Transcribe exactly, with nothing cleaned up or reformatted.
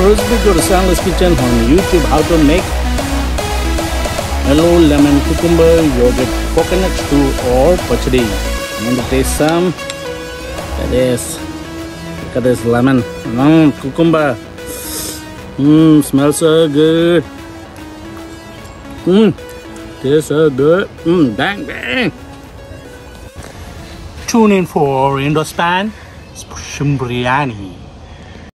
recipe, go to Sanla's Kitchen on YouTube. How to make mellow lemon cucumber yogurt coconut stew or pachadi. You want to taste some? Look at this. Look at this lemon. Mm, cucumber. Mmm, smells so good. Mmm, tastes so good. Mmm, bang bang. Tune in for Indo-Span Biryani.